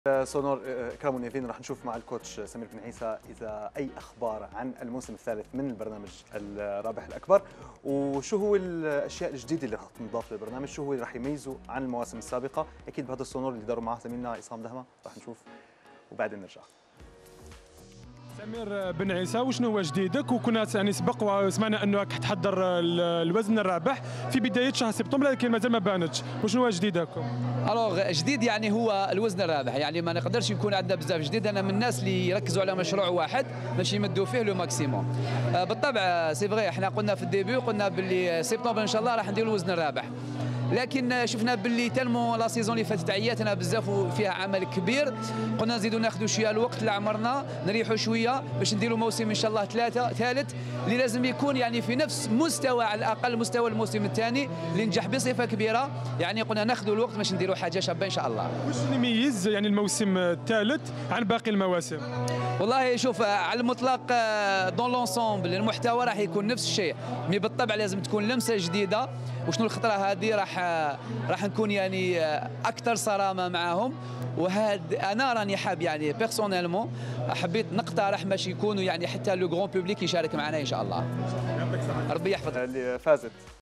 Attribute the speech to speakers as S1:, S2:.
S1: سونور إكرام ونيفين راح نشوف مع الكوتش سمير بن عيسى إذا أي أخبار عن الموسم الثالث من البرنامج الرابح الأكبر، وشو هو الأشياء الجديدة اللي راح تنضاف للبرنامج، شو هو اللي راح يميزه عن المواسم السابقة. أكيد بهذا السونور اللي داروا معه زميلنا عصام دهمة راح نشوف وبعدين نرجع.
S2: سمير بن عيسى، وشنو هو جديدك؟ وكنا يعني سبق وسمعنا انك تحضر الوزن الرابح في بدايه شهر سبتمبر، لكن مازال ما بانتش. وشنو هو جديدكم؟
S3: الوغ جديد يعني هو الوزن الرابح، يعني ما نقدرش يكون عندنا بزاف جديد. انا من الناس اللي يركزوا على مشروع واحد باش يمدوا فيه لو ماكسيموم. بالطبع سي فغي، احنا قلنا في الديبي، قلنا باللي سبتمبر ان شاء الله راح نديروا الوزن الرابح، لكن شفنا باللي تالمون لا سيزون اللي فاتت عياتنا بزاف وفيها عمل كبير، قلنا نزيدوا ناخذوا شويه الوقت لعمرنا نريحوا شويه باش نديروا موسم ان شاء الله ثالث اللي لازم يكون يعني في نفس مستوى على الاقل مستوى الموسم الثاني اللي نجح بصفه كبيره. يعني قلنا ناخذوا الوقت باش نديروا حاجه شابه ان شاء الله.
S2: واش اللي يميز يعني الموسم الثالث عن باقي المواسم؟
S3: والله شوف، على المطلق دون لونسومبل المحتوى راح يكون نفس الشيء، مي بالطبع لازم تكون لمسه جديده. وشنو الخطره هذه؟ راح نكون يعني اكثر صرامه معهم. وهذا انا راني حاب يعني بيرسونيلمون حبيت نقترح باش يكونوا يعني حتى لو غران بوبليك يشارك معنا ان شاء الله. ربي يحفظك.
S1: اللي فازت